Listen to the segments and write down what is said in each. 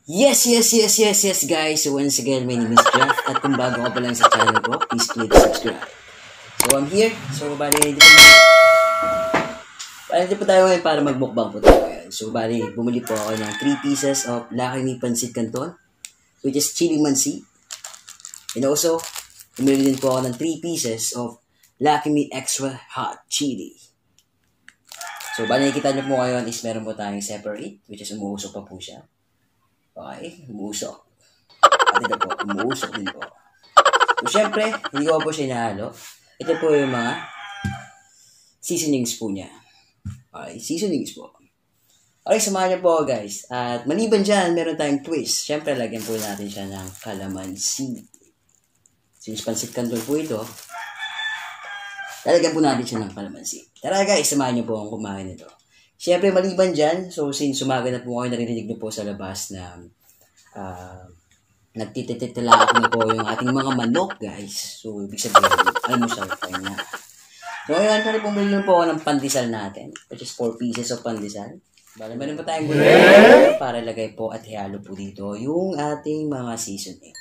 Yes, guys. So once again, my name is Jeff. At kung bago ka pa lang sa channel ko, please click subscribe. So I'm here. So bali, dito po tayo ngayon para magmukbang po tayo ngayon. So bali, bumili po ako ng 3 pieces of Lucky Me Pancit Canton, which is chili mansi. And also, bumili din po ako ng 3 pieces of Lucky Me Extra Hot Chili. So bali, nakikita nyo po ngayon is meron po tayong separate, which is umuusok pa po siya. Okay, umuusok. At ito po, umuusok din po. So, syempre, hindi ko po siya inahalo. Ito po yung mga seasonings po niya. Okay, seasonings po. Okay, samahan niyo po guys. At maliban dyan, meron tayong twist. Syempre, lagyan po natin siya ng calamansi. Since pancit canton po ito, lalagyan po natin siya ng calamansi. Tara guys, samahan niyo po akong kumain nito. Siyempre, maliban dyan, so since umaga na po kayo, narinig niyo po sa labas na nagtititila ako na po yung ating mga manok, guys. So, ibig sabihin, almusal time na. So, ngayon, tari pumili po ako ng pandesal natin, which is 4 pieces of pandesal. Bale, meron pa tayong gulay para lagay po at ihalo po dito yung ating mga seasoning.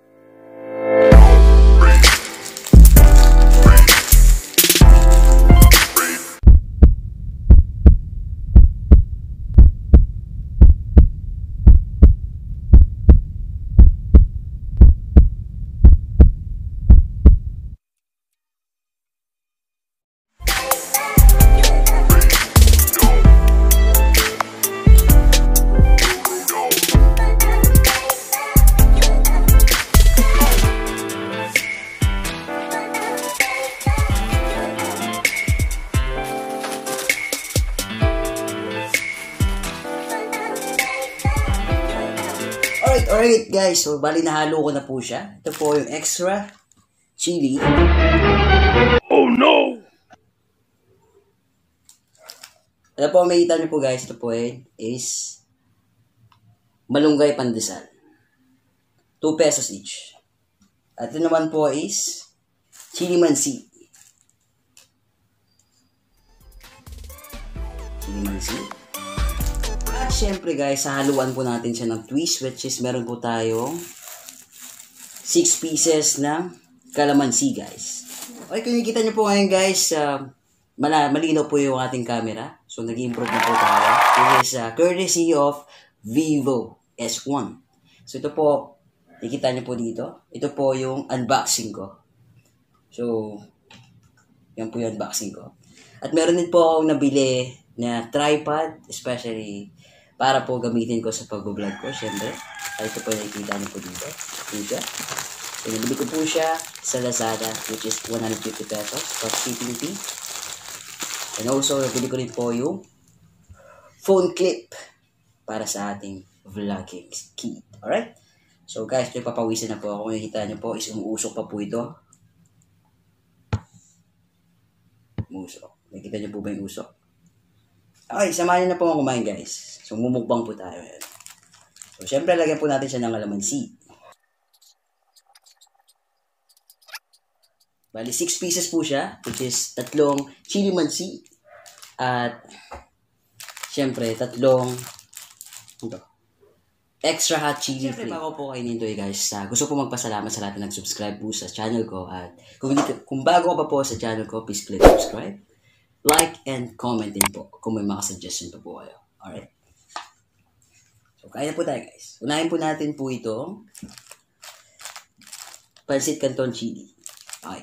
Alright guys, so bali nahalo ko na po siya. Ito po yung extra chili. Oh no! Ano po makikita niyo po guys, ito po is malunggay pandesal. 2 pesos each. At ito naman po is chili mansi. Chili mansi. At syempre guys, haluan po natin siya ng twist, which is meron po tayong 6 pieces ng calamansi guys. Okay, kung nakikita nyo po ngayon guys, malinaw po yung ating camera. So nag-improve na po tayo. This is courtesy of Vivo S1. So ito po, nakikita nyo po dito. Ito po yung unboxing ko. So, yan po yung unboxing ko. At meron din po akong nabili na tripod, especially para po gamitin ko sa pag-vlog ko, syempre. At ito po yung nakikita niyo po dito. Dito. So, nabili ko po siya sa Lazada, which is 150 pesos plus shipping fee. And also, nabili ko rin po yung phone clip para sa ating vlogging kit. Alright? So guys, ito papawisan na po ako. Kung nakikita niyo po is umuusok pa po ito. Umuusok. Nakikita niyo po ba yung usok? Okay, samahan niyo na po ako kumain guys. So, mumukbang po tayo ngayon. So, syempre, lagyan po natin siya ng calamansi. Bali, 6 pieces po siya, which is 3 chili mansi. At, syempre, 3 extra hot chili. Syempre, bago po kayo nito guys, gusto po magpasalamat sa lahat na nag-subscribe po sa channel ko. At kung bago ka pa po sa channel ko, please click subscribe, like, and comment din po kung may mga suggestion pa po kayo. Alright? So, kaya po tayo guys. Unahin po natin po itong pancit canton chili. Okay.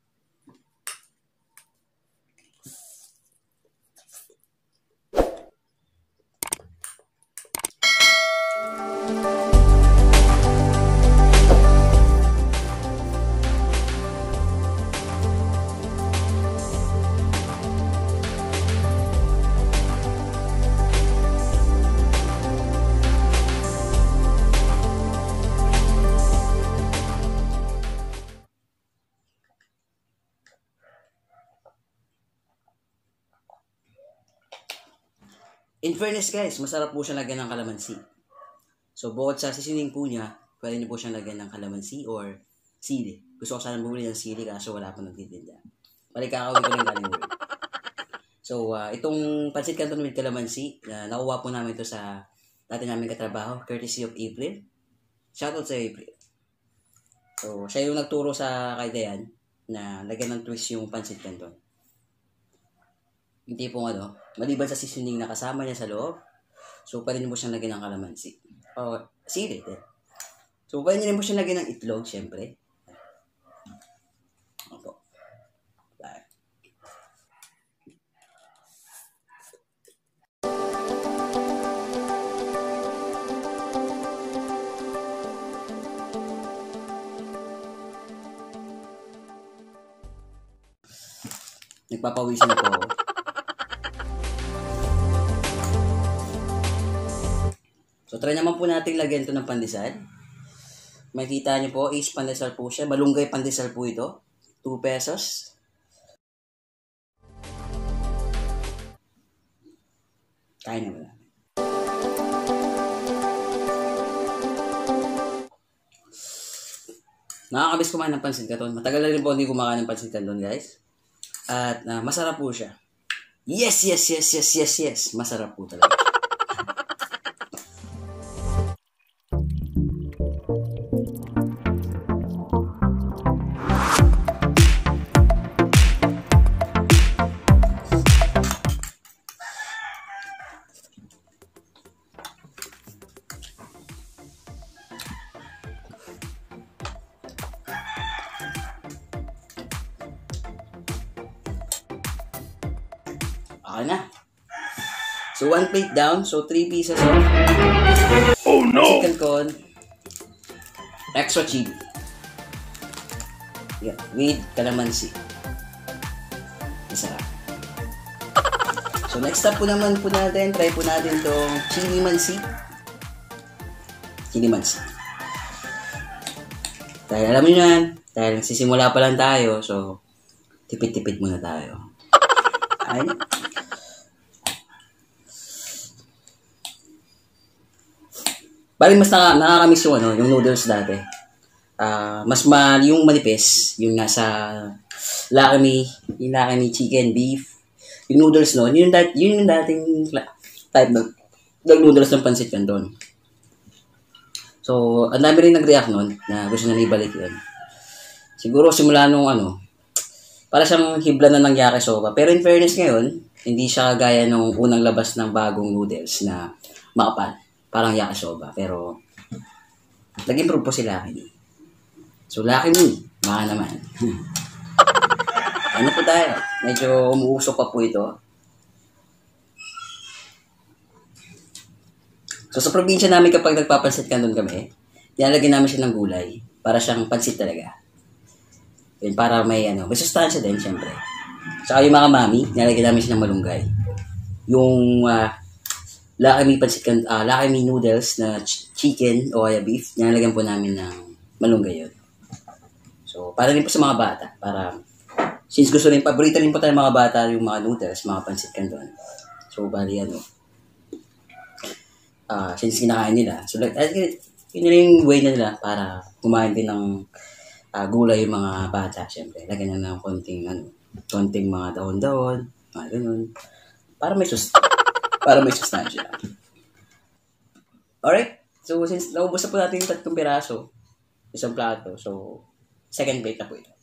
In fairness guys, masarap po siyang lagyan ng calamansi. So, bukod sa seasoning po niya, pwede niyo po siyang lagyan ng calamansi or sili. Gusto ko sana bumili ng sili kaso wala pa nagtitinda. Bali, kakawin ko lang galing word. So, itong pancit canton with calamansi, nakuha po namin ito sa dati namin katrabaho, courtesy of April. Shoutout sa April. So, siya yung nagturo sa kay Dayan na lagyan ng twist yung pancit canton. Hindi po maliban sa seasoning na kasama niya sa loob, so pwede niyo po siyang lagyan ng kalamansi. O, sili din. So, pwede niyo rin po siyang lagyan ng itlog, syempre. Opo. Bye. Nagpapawisan na po ako. So, try naman po natin lagyan ito ng pandesal. Makikita niyo po, is pandesal po siya. Malunggay pandesal po ito. 2 pesos. Kain naman namin. Nakakabis kumain ng pansit canton. Matagal na rin po hindi kumakain ng pansit canton, guys. At masarap po siya. Yes! Masarap po talaga. Okay na. So, 1 plate down. So, 3 pieces of Oh no! chicken con. Extra chili. Yeah, with calamansi. Masarap. So, next step po naman po natin, try po natin itong chili mansi. Chili mansi. Dahil alam nyo yan, dahil nagsisimula pa lang tayo, so, tipid-tipid muna tayo. Ay, bali mas nakakamiss yung noodles dati. Yung manipis, yung nasa Lakmi chicken, beef. Yung noodles noon, yun yung dating type ng noodles ng pancit canton. So, ang dami rin nag-react noon na gusto na ibalik yun. Siguro simula nung para siyang hibla na ng yakisoba. Pero in fairness ngayon, hindi siya gaya nung unang labas ng bagong noodles na makapal. Parang yakisoba. Pero, nag-improve po si Lakmi. So, Lakmi, baka naman. Ano po tayo? Medyo umuusok pa po ito. So, sa probinsya namin kapag nagpapansit canton kami, nilalagyan namin siya ng gulay. Para siyang pansit talaga. Yun, para may sustansya din, syempre. Saka yung mga mami, nilalagyan namin siya ng malunggay. Yung, Lakmi Lakmi noodles na chicken o kaya beef, nilalagyan po namin ng malunggay yun. So, para rin po sa mga bata. Since gusto rin, paborito rin po tayo mga bata yung mga noodles, mga pancit canton. So, bali since kinakain nila. So, yun yung way na nila para kumain din ng gulay yung mga bata, syempre. Lagyan na ng konting mga dahon-dahon, mga ganun. Para may sustansya. Alright? So, since naubos na po natin yung 3 piraso, isang plato, so, second plate na po ito.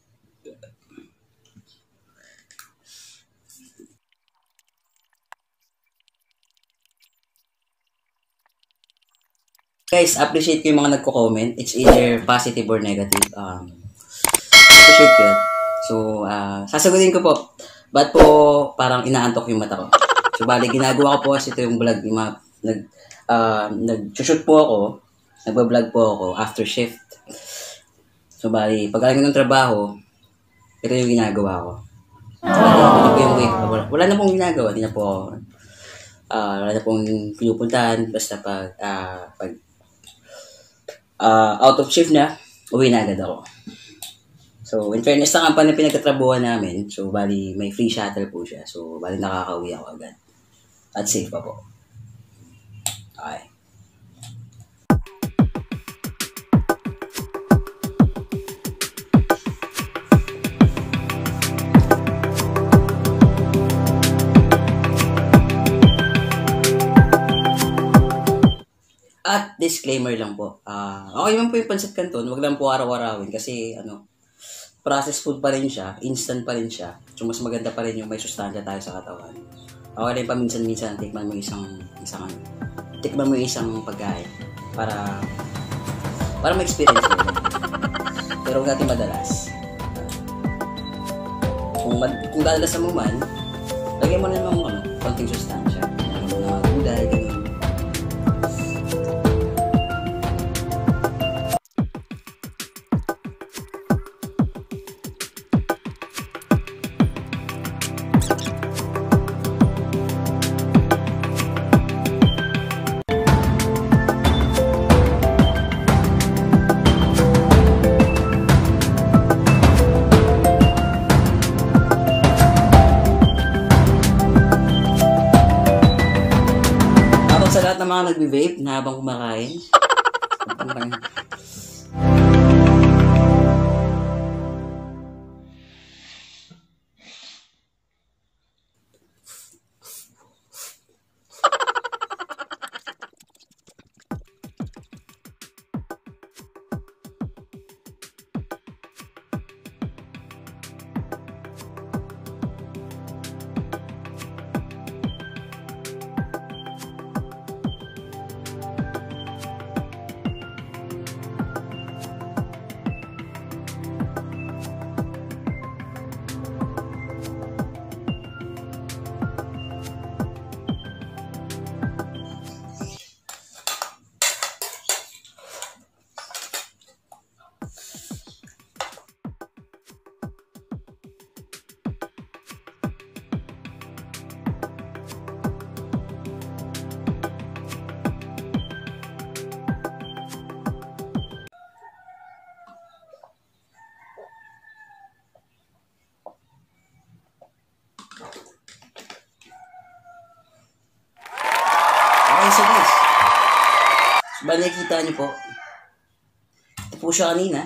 Guys, appreciate ko yung mga nagko-comment. It's either positive or negative. Appreciate ko yun. So, sasagutin ko po. Ba't po parang inaantok yung mata ko? So, bali, ginagawa ko po kasi ito yung vlog. Nag-shoot po ako. Nagbablog po ako after shift. So, bali, pag-aling ko ng trabaho, ito yung ginagawa ko. Wala na pong ginagawa. Wala na pong pinupuntahan. Basta pag out of shift na, uwi na agad ako. So, in fairness sa company na pinagtatrabuhan namin, so, bali, may free shuttle po siya. So, bali, nakakauwi ako agad. At safe pa po. Okay. disclaimer lang po. Okay man po yung pancit canton, wag lang po araw-arawin kasi processed food pa rin siya, instant pa rin siya. So mas maganda pa rin yung may sustansya tayo sa katawan. Okay lang paminsan-minsan tikman mo isang pagkain para ma-experience mo. Pero huwag natin madalas. Kung dadalasan mo man, lagyan mo na naman konting sustansya. Mga gulay, ganun. Sa lahat ng mga nagbe-vape na habang kumakain. Okay, so guys. So, nakikita niyo po. Ito po siya kanina.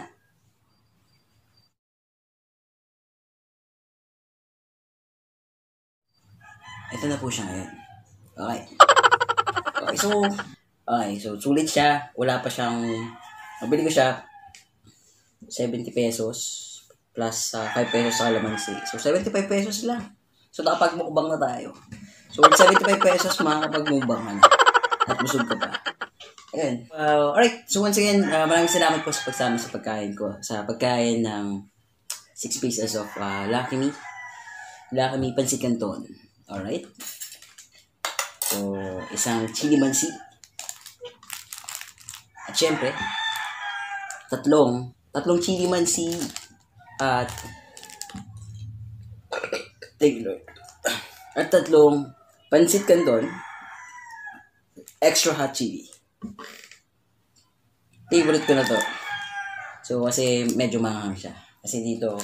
Ito na po siya ngayon. Okay. So sulit siya. Wala pa siyang, nabili ko siya 70 pesos plus 5 pesos sa kalamansi. So 75 pesos lang. So nakapagmukbang na tayo. So 75 pesos makakapagmukbang ka na. At busog ka pa. Ayan. Alright. So once again, maraming salamat po sa pagsama sa pagkain ko. Sa pagkain ng 6 pieces of Lucky Me. Lucky Me Pancit Canton. Alright. So, isang chili mansi. At syempre, tatlong chili mansi at thank you Lord. At tatlong Pancit Canton extra hot chili. Favorite ko na to. So, kasi medyo mahang siya. Kasi dito,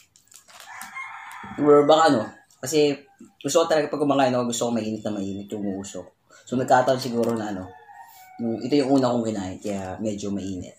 or baka kasi gusto ko talaga pag kumakain ako, gusto ko mainit yung usok. So, nagkataon siguro na ito yung una kong kinain, kaya medyo mainit.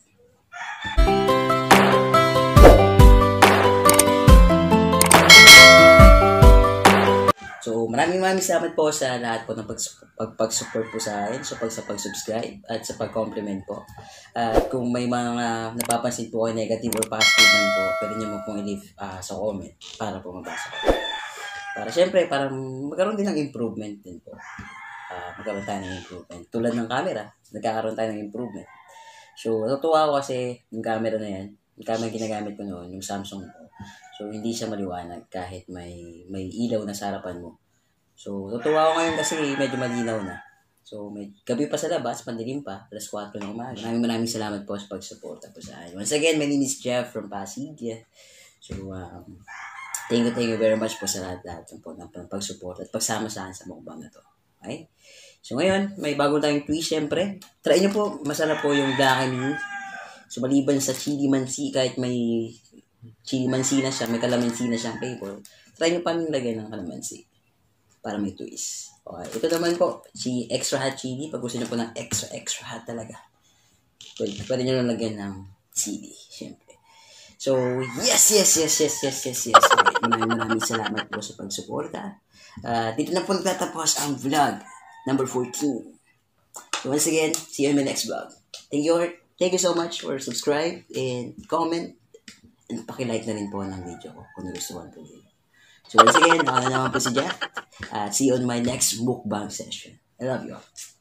So, maraming salamat po sa lahat po ng pag-support po sa akin, sa pag-subscribe at sa pag-compliment po. At kung may mga napapansin po kayo negative or positive man po, pwede nyo mo pong i-leave sa comment para po mabasa ko. Para syempre, para magkaroon din ng improvement din po. Magkaroon tayo ng improvement. Tulad ng camera, nagkakaroon tayo ng improvement. So, natutuwa ako kasi yung camera na yan, yung camera ginagamit ko noon, yung Samsung ko. So, hindi siya maliwanag kahit may ilaw na sa harapan mo. So, natutuwa ako ngayon kasi medyo malinaw na. So, may gabi pa sa labas, pandilim pa, alas 4 ng umaga. Maraming salamat po sa pag-support po sa akin. Once again, my name is Jeff from Pasig. So, thank you very much po sa lahat po ng pag-support at pagsama sa akin sa mukbang na to. Okay? So, ngayon, may bago tayong twist, syempre. Try nyo po, masarap po yung Lucky Me. So, maliban sa chili mansi, kahit may chili mansi na siya, may kalamansi na siyang flavor, try nyo pa nilagay ng kalamansi para may twist. Okay. Ito naman po, si extra hot chili. Pag gusto nyo po ng extra hot talaga, pwede nyo lang lagyan ng chili, syempre. So, yes. Okay, maraming salamat po sa pagsuporta. Dito na po nagtatapos ang vlog number 14. So, once again, see you in my next vlog. Thank you so much for subscribe and comment and paki-like na rin po ng video ko kung gusto mo po yun. So once again, ako na naman po si Jack. See you on my next mukbang session. I love you all.